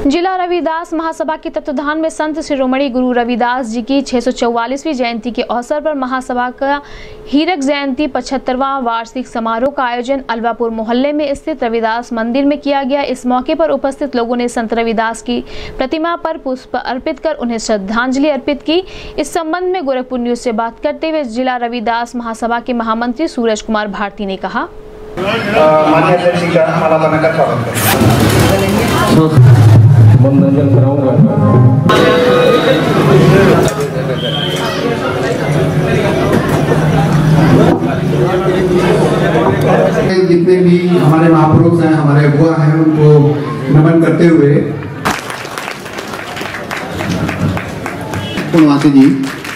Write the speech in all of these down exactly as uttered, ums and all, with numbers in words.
जिला रविदास महासभा के तत्वाधान में संत शिरोमणि गुरु रविदास जी की छह सौ चौवालीसवीं जयंती के अवसर पर महासभा का हीरक जयंती पचहत्तरवां वार्षिक समारोह का आयोजन अलवापुर मोहल्ले में स्थित रविदास मंदिर में किया गया। इस मौके पर उपस्थित लोगों ने संत रविदास की प्रतिमा पर पुष्प अर्पित कर उन्हें श्रद्धांजलि अर्पित की। इस संबंध में गोरखपुर न्यूज से बात करते हुए जिला रविदास महासभा के महामंत्री सूरज कुमार भारती ने कहा, जितने भी हमारे महापुरुष हैं, हमारे बुआ हैं, उनको नमन करते हुए पूर्णवासी जी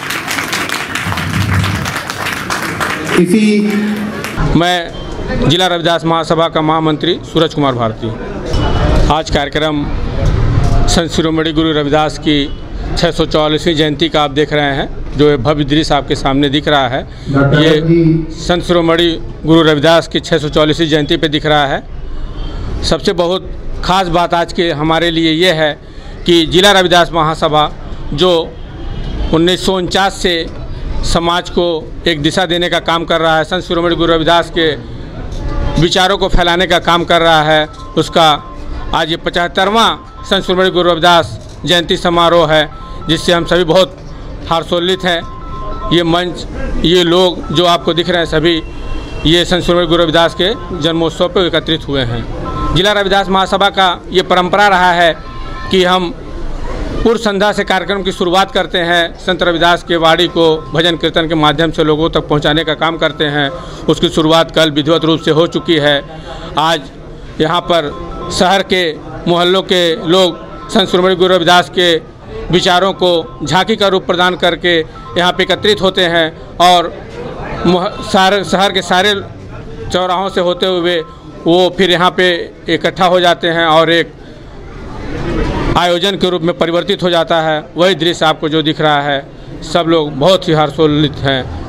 इसी मैं जिला रविदास महासभा का महामंत्री सूरज कुमार भारती। आज कार्यक्रम संत शिरोमणि गुरु रविदास की छह सौ चौवालीसवीं जयंती का आप देख रहे हैं, जो भव्य दृश्य आपके सामने दिख रहा है। ये संत शिरोमणि गुरु रविदास की छह सौ चौवालीसवीं जयंती पे दिख रहा है। सबसे बहुत ख़ास बात आज के हमारे लिए ये है कि जिला रविदास महासभा जो उन्नीस सौ उनचास से समाज को एक दिशा देने का काम कर रहा है, संत शिरोमणि गुरु रविदास के विचारों को फैलाने का काम कर रहा है, उसका आज ये पचहत्तरवां संत शिरोमणि गुरु रविदास जयंती समारोह है, जिससे हम सभी बहुत हर्षोल्लित हैं। ये मंच, ये लोग जो आपको दिख रहे हैं, सभी ये संत शिरोमणि गुरु रविदास के जन्मोत्सव पर एकत्रित हुए हैं। जिला रविदास महासभा का ये परंपरा रहा है कि हम पूर्व संध्या से कार्यक्रम की शुरुआत करते हैं, संत रविदास के वाणी को भजन कीर्तन के माध्यम से लोगों तक पहुंचाने का काम करते हैं। उसकी शुरुआत कल विधिवत रूप से हो चुकी है। आज यहाँ पर शहर के मोहल्लों के लोग संत शिरोमणि गुरु रविदास के विचारों को झांकी का रूप प्रदान करके यहाँ पे एकत्रित होते हैं और सारे शहर के सारे चौराहों से होते हुए वो फिर यहाँ पे इकट्ठा हो जाते हैं और एक आयोजन के रूप में परिवर्तित हो जाता है। वही दृश्य आपको जो दिख रहा है, सब लोग बहुत ही हर्षोल्लित हैं।